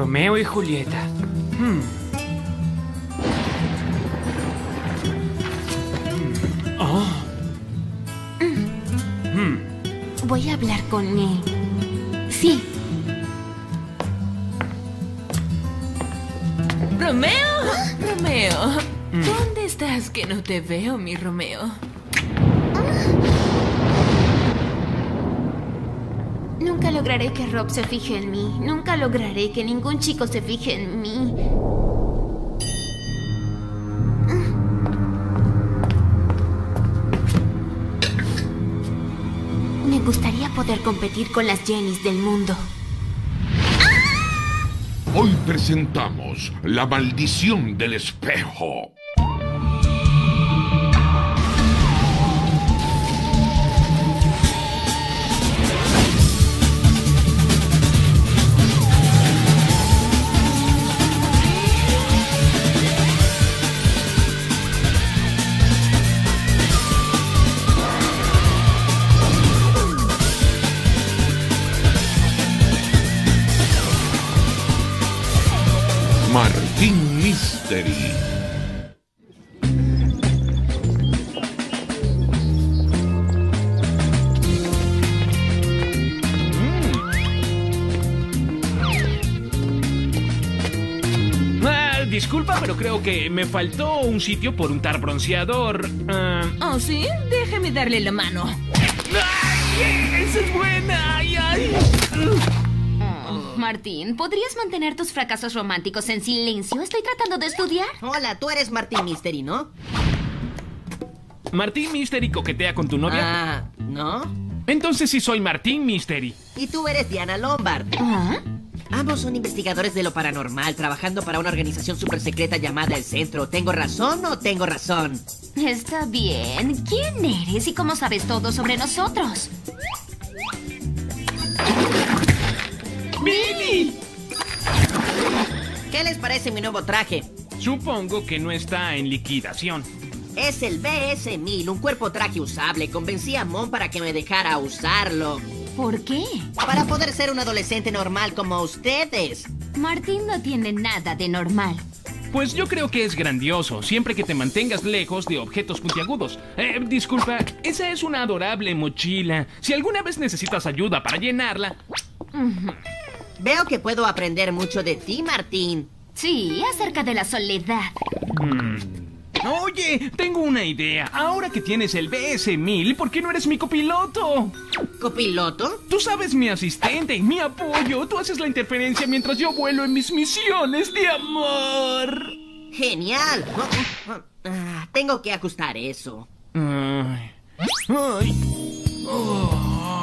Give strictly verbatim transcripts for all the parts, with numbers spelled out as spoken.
Romeo y Julieta. Hmm. Oh. Mm. Hmm. Voy a hablar con él. Sí. ¡Romeo! ¡Romeo! Mm. ¿Dónde estás que no te veo, mi Romeo? Nunca lograré que Rob se fije en mí. Nunca lograré que ningún chico se fije en mí. Me gustaría poder competir con las Jennys del mundo. Hoy presentamos La Maldición del Espejo. Martín Mystery. Mm. Ah, disculpa, pero creo que me faltó un sitio por untar bronceador. Uh... ¿Oh, sí? Déjeme darle la mano. ¡Ay! ¡Esa es buena! ¡Ay, ay! Martín, ¿podrías mantener tus fracasos románticos en silencio? Estoy tratando de estudiar. Hola, tú eres Martín Mystery, ¿no? ¿Martín Mystery coquetea con tu novia? Ah, ¿no? Entonces sí soy Martín Mystery. Y tú eres Diana Lombard. ¿Ah? Ambos son investigadores de lo paranormal, trabajando para una organización super secreta llamada El Centro. ¿Tengo razón o tengo razón? Está bien. ¿Quién eres y cómo sabes todo sobre nosotros? ¡Billy! ¿Qué les parece mi nuevo traje? Supongo que no está en liquidación. Es el B S mil, un cuerpo traje usable. Convencí a Mon para que me dejara usarlo. ¿Por qué? Para poder ser un adolescente normal como ustedes. Martín no tiene nada de normal. Pues yo creo que es grandioso, siempre que te mantengas lejos de objetos puntiagudos. Eh, disculpa, esa es una adorable mochila. Si alguna vez necesitas ayuda para llenarla... Uh-huh. Veo que puedo aprender mucho de ti, Martín. Sí, acerca de la soledad. Mm. Oye, tengo una idea. Ahora que tienes el B S mil, ¿por qué no eres mi copiloto? ¿Copiloto? Tú sabes, mi asistente, mi apoyo. Tú haces la interferencia mientras yo vuelo en mis misiones de amor. ¡Genial! Oh, oh, oh. Ah, tengo que ajustar eso. Ay. Ay. Oh.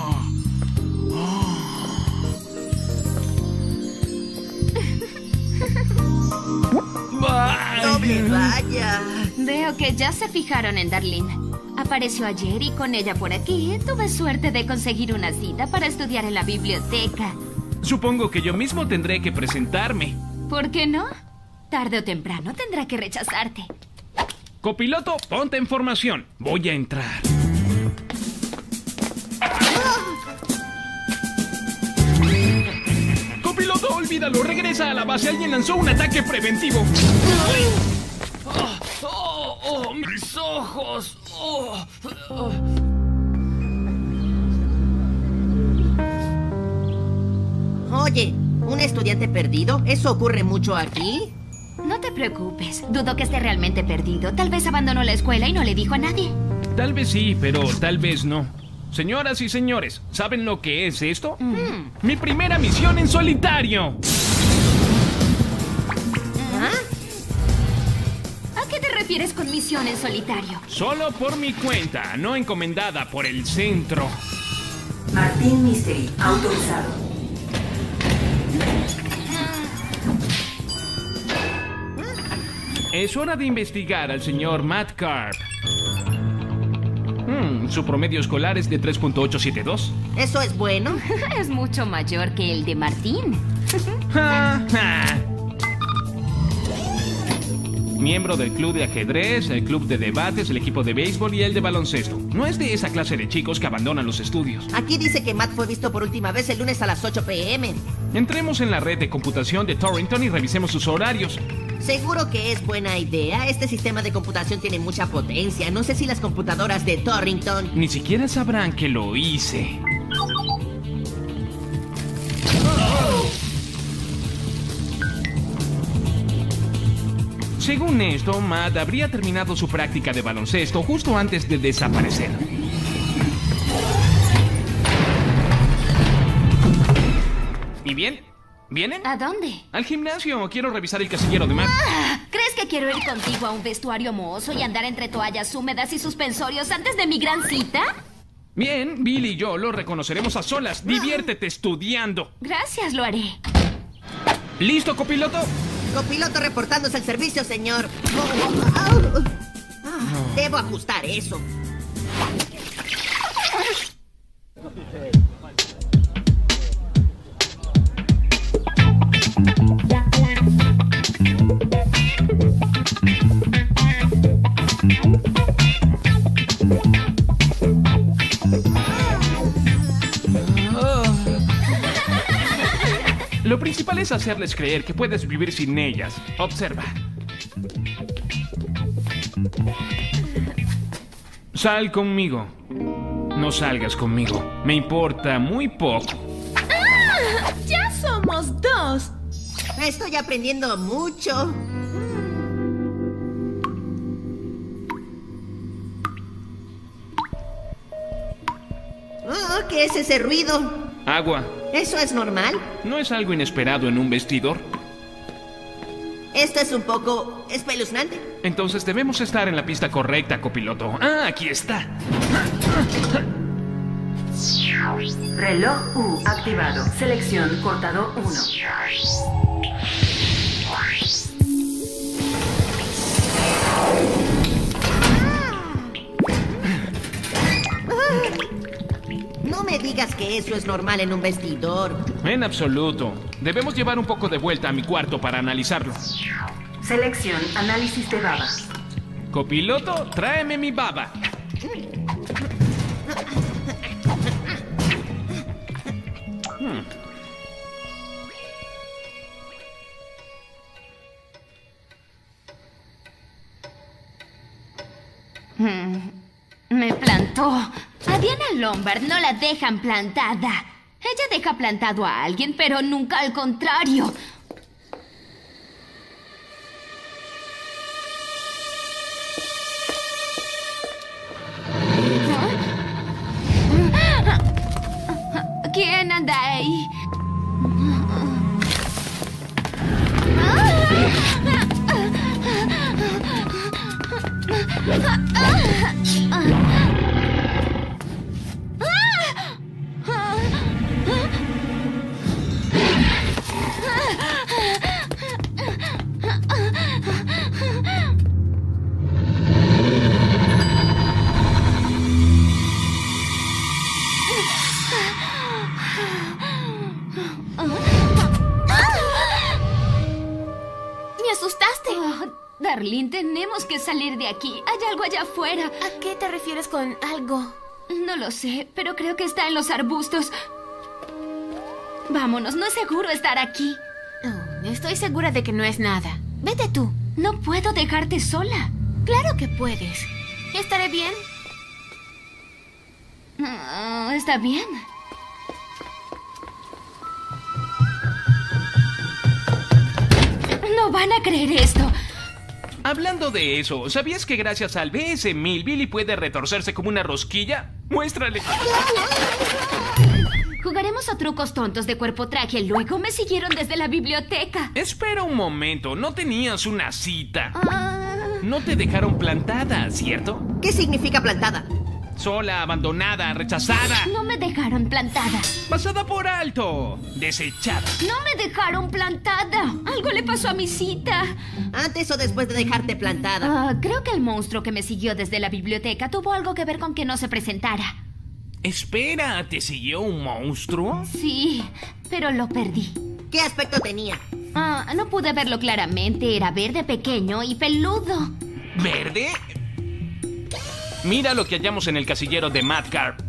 ¡Doble raya! Veo que ya se fijaron en Darlene. Apareció ayer y con ella por aquí tuve suerte de conseguir una cita para estudiar en la biblioteca. Supongo que yo mismo tendré que presentarme. ¿Por qué no? Tarde o temprano tendrá que rechazarte. Copiloto, ponte en formación. Voy a entrar. Copiloto, olvídalo. Regresa a la base. Alguien lanzó un ataque preventivo. Oh, oh, oh, mis ojos. Oh, oh. Oye, ¿un estudiante perdido? ¿Eso ocurre mucho aquí? No te preocupes. Dudo que esté realmente perdido. Tal vez abandonó la escuela y no le dijo a nadie. Tal vez sí, pero tal vez no. Señoras y señores, ¿saben lo que es esto? Mm. Mi primera misión en solitario. ¿Ah? ¿A qué te refieres con misión en solitario? Solo por mi cuenta, no encomendada por el centro. Martín Mystery, autorizado. Es hora de investigar al señor Matt Carp. Hmm, su promedio escolar es de tres punto ochocientos setenta y dos. ¿Eso es bueno? Es mucho mayor que el de Martín. Ja, ja. miembro del club de ajedrez, el club de debates, el equipo de béisbol y el de baloncesto. No es de esa clase de chicos que abandonan los estudios. Aquí dice que Matt fue visto por última vez el lunes a las ocho pe eme. Entremos en la red de computación de Torrington y revisemos sus horarios. Seguro que es buena idea. Este sistema de computación tiene mucha potencia. No sé si las computadoras de Torrington... Ni siquiera sabrán que lo hice. Según esto, Matt habría terminado su práctica de baloncesto justo antes de desaparecer. ¿Y bien? ¿Vienen? ¿A dónde? Al gimnasio. Quiero revisar el casillero de Matt. Ah, ¿crees que quiero ir contigo a un vestuario mohoso y andar entre toallas húmedas y suspensorios antes de mi gran cita? Bien, Billy y yo lo reconoceremos a solas. Diviértete estudiando. Gracias, lo haré. ¿Listo, copiloto? Copiloto reportándose al servicio, señor. Oh, oh, oh. Ah, debo ajustar eso. Lo principal es hacerles creer que puedes vivir sin ellas. Observa. Sal conmigo. No salgas conmigo. Me importa muy poco. ¡Ah! ¡Ya somos dos! Estoy aprendiendo mucho. Oh, ¿qué es ese ruido? Agua. ¿Eso es normal? ¿No es algo inesperado en un vestidor? Esto es un poco espeluznante. Entonces debemos estar en la pista correcta, copiloto. Ah, aquí está. Reloj U activado. Selección cortador uno. No me digas que eso es normal en un vestidor. En absoluto. Debemos llevar un poco de vuelta a mi cuarto para analizarlo. Selección análisis de baba. Copiloto, tráeme mi baba. Hmm. Mm, me plantó. A Diana Lombard no la dejan plantada. Ella deja plantado a alguien, pero nunca al contrario. ¿Quién anda ahí? ¿Me asustaste? Oh, Darlene, tenemos que salir de aquí. Hay algo allá afuera. ¿A qué te refieres con algo? No lo sé, pero creo que está en los arbustos. Vámonos, no es seguro estar aquí. Oh, estoy segura de que no es nada. Vete tú. No puedo dejarte sola. Claro que puedes. ¿Estaré bien? Ah, está bien. No van a creer esto. Hablando de eso, ¿sabías que gracias al B S mil Billy puede retorcerse como una rosquilla? Muéstrale. Jugaremos a trucos tontos de cuerpo traje. Luego me siguieron desde la biblioteca. Espera un momento, no tenías una cita. Ah, No te dejaron plantada, ¿cierto? ¿Qué significa plantada? Sola, abandonada, rechazada. no me dejaron plantada. Pasada por alto. Desechada. No me dejaron plantada. Algo le pasó a mi cita. ¿Antes o después de dejarte plantada? Ah, creo que el monstruo que me siguió desde la biblioteca tuvo algo que ver con que no se presentara. Espera, ¿te siguió un monstruo? Sí, pero lo perdí. ¿Qué aspecto tenía? Ah, no pude verlo claramente. Era verde, pequeño y peludo. ¿Verde? Mira lo que hallamos en el casillero de Madcarp.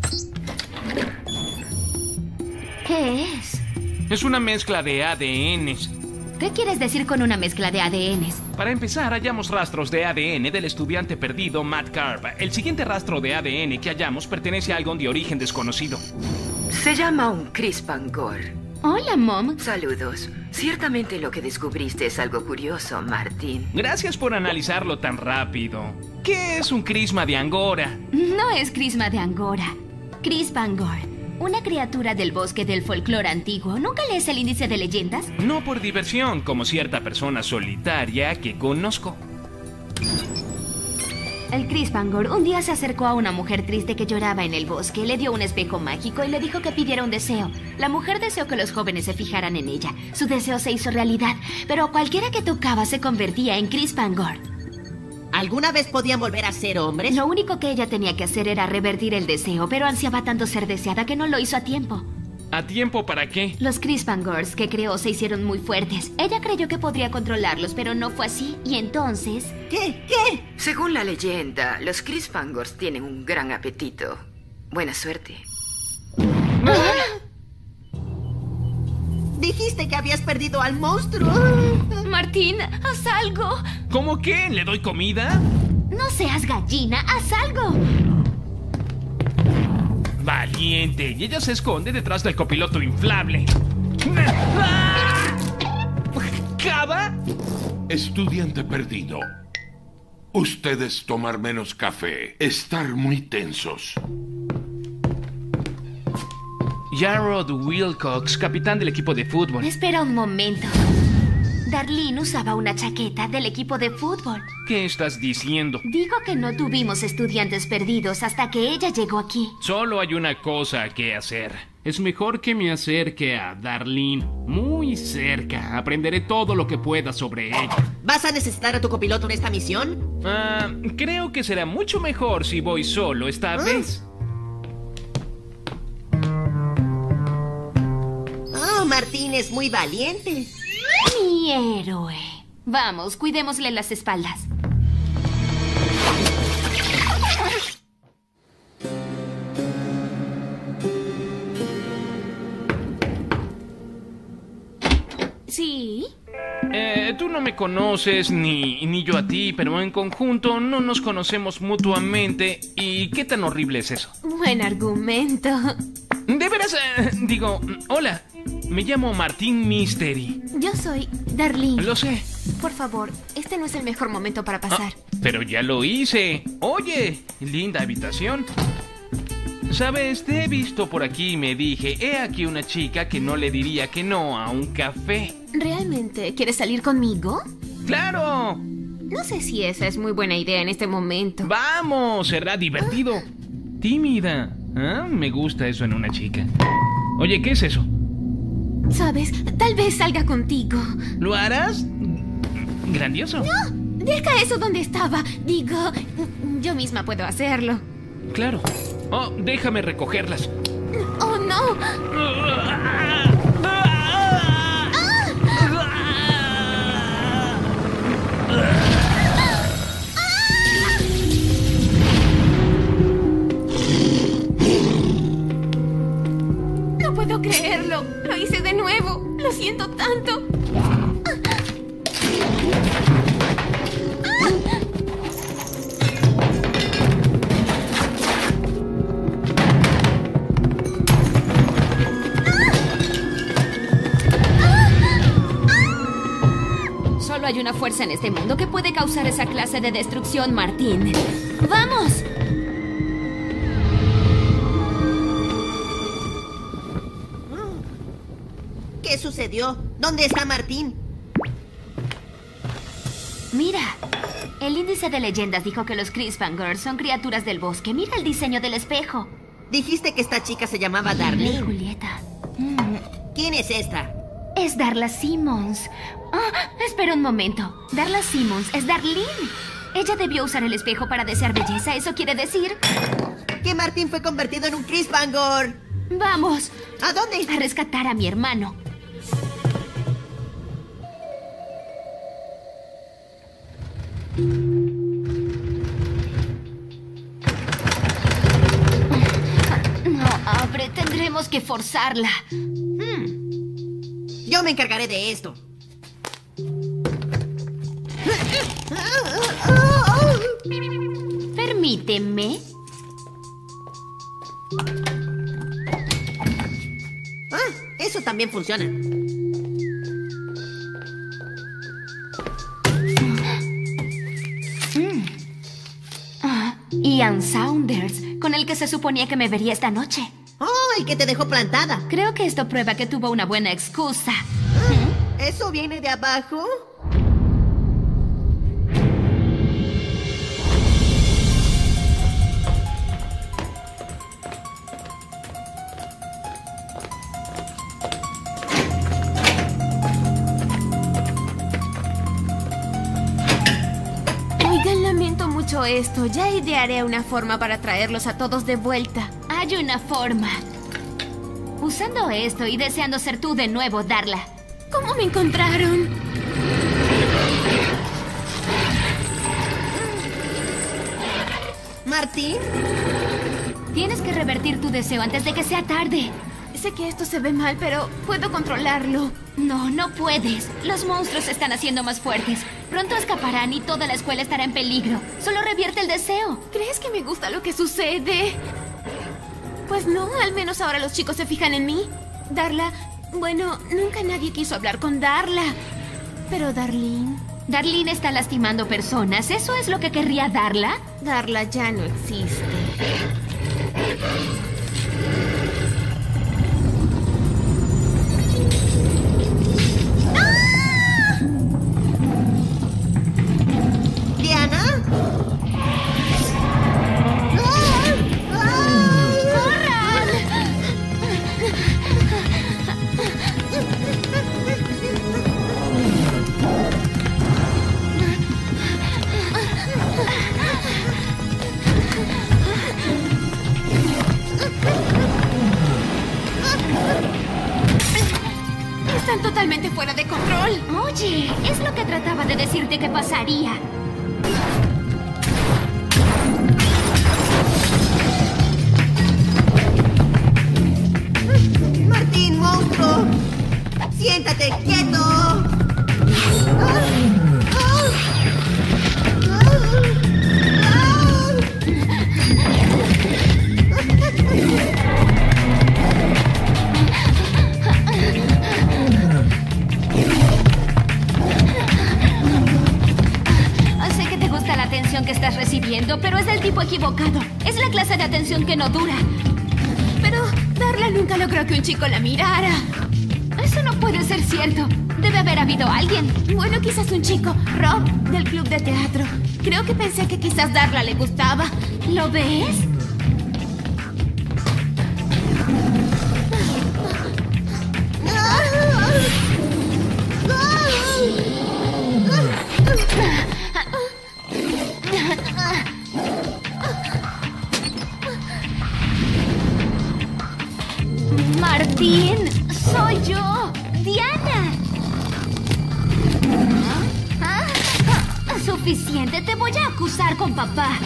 ¿Qué es? Es una mezcla de A D Ns. ¿Qué quieres decir con una mezcla de A D Ns? Para empezar, hallamos rastros de A D N del estudiante perdido Madcarp. El siguiente rastro de A D N que hallamos pertenece a algo de origen desconocido. Se llama un Crispangor. Hola, Mom. Saludos. Ciertamente lo que descubriste es algo curioso, Martín. Gracias por analizarlo tan rápido. ¿Qué es un crisma de Angora? No es crisma de Angora. Crispangor. Una criatura del bosque del folclore antiguo. ¿Nunca lees el índice de leyendas? No por diversión, como cierta persona solitaria que conozco. El Crispangor un día se acercó a una mujer triste que lloraba en el bosque. Le dio un espejo mágico y le dijo que pidiera un deseo. La mujer deseó que los jóvenes se fijaran en ella. Su deseo se hizo realidad, pero cualquiera que tocaba se convertía en Crispangor. ¿Alguna vez podían volver a ser hombres? Lo único que ella tenía que hacer era revertir el deseo, pero ansiaba tanto ser deseada que no lo hizo a tiempo. ¿A tiempo para qué? Los Crispangors que creó se hicieron muy fuertes. Ella creyó que podría controlarlos, pero no fue así. Y entonces... ¿Qué? ¿Qué? Según la leyenda, los Crispangors tienen un gran apetito. Buena suerte. Dijiste que habías perdido al monstruo. Martín, haz algo. ¿Cómo qué? ¿Le doy comida? No seas gallina, haz algo. Valiente. Y ella se esconde detrás del copiloto inflable. ¿Cava? Estudiante perdido. Ustedes tomar menos café. Estar muy tensos. Jarrod Wilcox, capitán del equipo de fútbol. Espera un momento. Darlene usaba una chaqueta del equipo de fútbol. ¿Qué estás diciendo? Digo que no tuvimos estudiantes perdidos hasta que ella llegó aquí. Solo hay una cosa que hacer. Es mejor que me acerque a Darlene muy cerca. Aprenderé todo lo que pueda sobre ella. ¿Vas a necesitar a tu copiloto en esta misión? Ah, creo que será mucho mejor si voy solo esta ¿Ah? vez. Oh, Martín es muy valiente. Mi héroe. Vamos, cuidémosle las espaldas. ¿Sí? Eh, tú no me conoces, ni, ni yo a ti, pero en conjunto no nos conocemos mutuamente. ¿Y qué tan horrible es eso? Buen argumento. De veras, eh, digo, hola, me llamo Martín Mystery. Yo soy Darlene. Lo sé. Por favor, este no es el mejor momento para pasar. Ah, pero ya lo hice. Oye, linda habitación. Sabes, te he visto por aquí y me dije, he aquí una chica que no le diría que no a un café. ¿Realmente quieres salir conmigo? ¡Claro! No sé si esa es muy buena idea en este momento. ¡Vamos! Será divertido. Tímida. Ah, me gusta eso en una chica. Oye, ¿qué es eso? ¿Sabes? Tal vez salga contigo. ¿Lo harás? Grandioso. ¡No! Deja eso donde estaba. Digo, yo misma puedo hacerlo. Claro. Oh, déjame recogerlas. ¡Oh, no! No puedo creerlo. Lo hice de nuevo. Lo siento tanto. Solo hay una fuerza en este mundo que puede causar esa clase de destrucción, Martín. ¡Vamos! ¿Qué sucedió? ¿Dónde está Martín? Mira, el índice de leyendas dijo que los Crispangors son criaturas del bosque. Mira el diseño del espejo. Dijiste que esta chica se llamaba Hey, Darlene. Julieta. ¿Quién es esta? Es Darla Simmons. Ah, espera un momento. Darla Simmons es Darlene. Ella debió usar el espejo para desear belleza. ¿Eso quiere decir? Que Martín fue convertido en un Crispangor. Vamos. ¿A dónde? A rescatar a mi hermano. Tendríamos que forzarla. Yo me encargaré de esto. Permíteme. Ah, eso también funciona. Ian Saunders, con el que se suponía que me vería esta noche. Oh, el que te dejó plantada. Creo que esto prueba que tuvo una buena excusa. ¿Eso viene de abajo? Oigan, lamento mucho esto. Ya idearé una forma para traerlos a todos de vuelta. Hay una forma. Usando esto y deseando ser tú de nuevo, Darla. ¿Cómo me encontraron? ¿Martín? Tienes que revertir tu deseo antes de que sea tarde. Sé que esto se ve mal, pero puedo controlarlo. No, no puedes. Los monstruos se están haciendo más fuertes. Pronto escaparán y toda la escuela estará en peligro. Solo revierte el deseo. ¿Crees que me gusta lo que sucede? Pues no, al menos ahora los chicos se fijan en mí. Darla, bueno, nunca nadie quiso hablar con Darla. Pero Darlene... Darlene está lastimando personas. ¿Eso es lo que querría Darla? Darla ya no existe. ¿Diana? Están totalmente fuera de control. Oye, es lo que trataba de decirte que pasaría. ¡Martín, monstruo! ¡Siéntate quieto! Sé que te gusta la atención que estás recibiendo, pero es del tipo equivocado. Es la clase de atención que no dura. Pero Darla nunca logró que un chico la mirara. Eso no puede ser cierto. Debe haber habido alguien. Bueno, quizás un chico, Rob, del club de teatro. Creo que pensé que quizás Darla le gustaba. ¿Lo ves? Martín, soy yo, Diana. Ah, ah, suficiente, te voy a acusar con papá.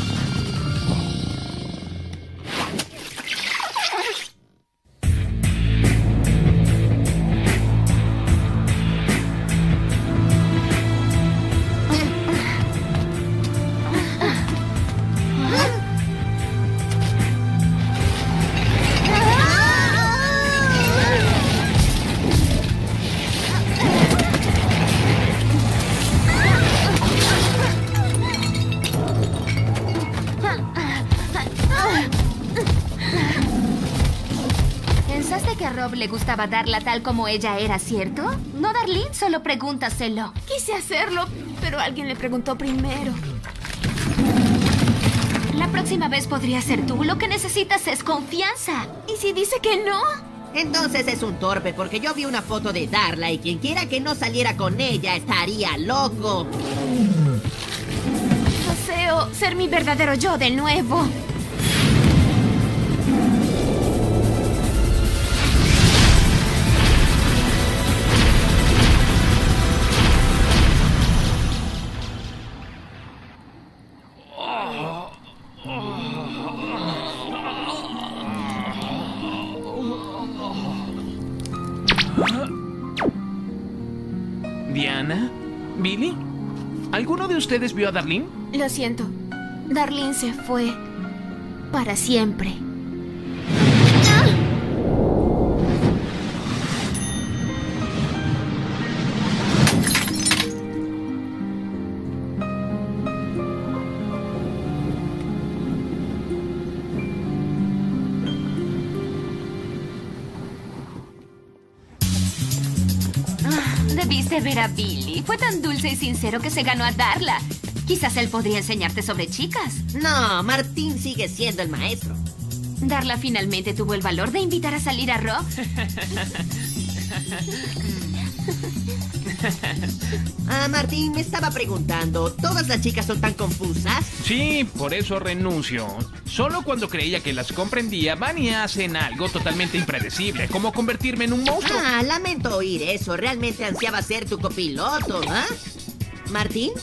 Pensaste que a Rob le gustaba Darla tal como ella era, ¿cierto? No, Darlene, solo pregúntaselo. Quise hacerlo, pero alguien le preguntó primero. La próxima vez podría ser tú. Lo que necesitas es confianza. ¿Y si dice que no? Entonces es un torpe, porque yo vi una foto de Darla y quien quiera que no saliera con ella estaría loco. Deseo ser mi verdadero yo de nuevo. Diana, Billy, ¿alguno de ustedes vio a Darlene? Lo siento. Darlene se fue para siempre. Debiste ver a Billy. Fue tan dulce y sincero que se ganó a Darla. Quizás él podría enseñarte sobre chicas. No, Martín sigue siendo el maestro. Darla finalmente tuvo el valor de invitar a salir a Rob. Ah, Martín, me estaba preguntando, ¿todas las chicas son tan confusas? Sí, por eso renuncio. Solo cuando creía que las comprendía, van y hacen algo totalmente impredecible, como convertirme en un monstruo. Ah, lamento oír eso. Realmente ansiaba ser tu copiloto, ¿ah? ¿Martín?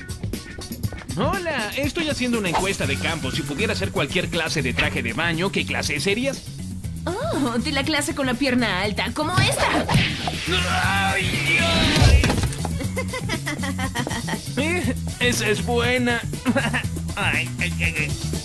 Hola, estoy haciendo una encuesta de campo. Si pudiera hacer cualquier clase de traje de baño, ¿qué clase serías? Oh, de la clase con la pierna alta, como esta. ¡Ay, ay! Eh, esa es buena. Ay, ay, ay, ay.